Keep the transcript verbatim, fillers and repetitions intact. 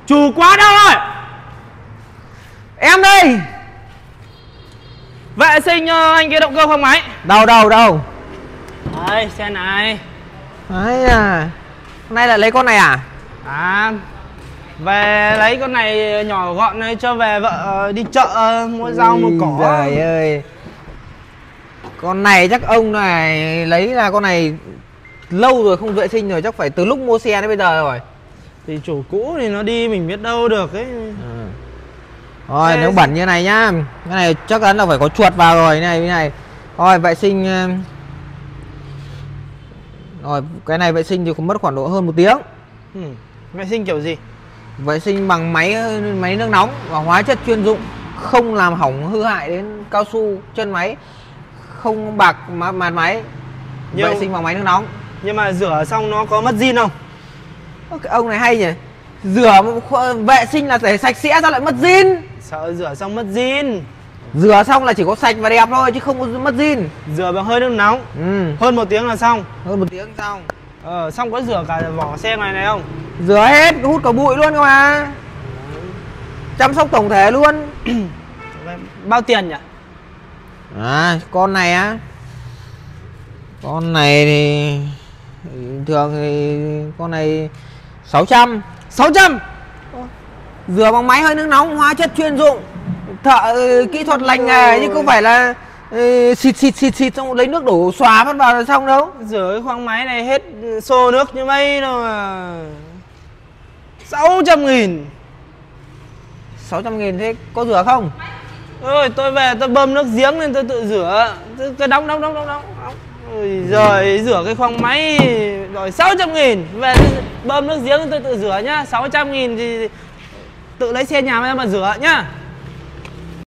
Chủ quá đâu rồi? Em đây. Vệ sinh uh, anh cái động cơ khoang máy. Đâu đâu đâu. Đây, xe này. Đấy à. Hôm nay lại lấy con này à? À, về lấy con này nhỏ gọn này cho về vợ uh, đi chợ uh, mua rau mua cỏ. Trời ơi. Con này chắc ông này lấy là con này lâu rồi không vệ sinh rồi, chắc phải từ lúc mua xe đến bây giờ rồi. Thì chủ cũ thì nó đi mình biết đâu được ấy. Ừ. Rồi Thế... nếu bẩn như này nhá, cái này chắc chắn là phải có chuột vào rồi này, cái này. Rồi vệ sinh. Rồi cái này vệ sinh thì cũng mất khoảng độ hơn một tiếng. Ừ. Vệ sinh kiểu gì? Vệ sinh bằng máy máy nước nóng và hóa chất chuyên dụng, không làm hỏng hư hại đến cao su chân máy, không bạc màn máy. Nhưng... vệ sinh bằng máy nước nóng. Nhưng mà rửa xong nó có mất zin không? Cái ông này hay nhỉ. Rửa vệ sinh là để sạch sẽ, sao lại mất zin? Sợ rửa xong mất zin. Rửa xong là chỉ có sạch và đẹp thôi chứ không có mất zin. Rửa bằng hơi nước nóng. Ừ. Hơn một tiếng là xong. Hơn một tiếng xong. Ờ, xong có rửa cả vỏ xe này này không? Rửa hết, hút cả bụi luôn cơ mà. Chăm sóc tổng thể luôn. Bao tiền nhỉ? À, con này á. Con này thì thường thì con này sáu trăm. sáu trăm. Rửa bằng máy hơi nước nóng, hóa chất chuyên dụng, thợ kỹ thuật lành nghề, chứ không phải là uh, xịt xịt xịt xịt xong lấy nước đổ xóa phát vào là xong đâu. Rửa cái khoang máy này hết xô nước như mấy đâu mà sáu trăm nghìn. Sáu trăm nghìn thế có rửa không? Ơi, tôi về tôi bơm nước giếng nên tôi tự rửa. Cái đóng đóng đóng đóng đóng. Ôi giời, rửa cái khoang máy rồi sáu trăm nghìn. Về bơm nước giếng tôi tự rửa nhá. Sáu trăm nghìn thì tự lấy xe nhà mà rửa nhá.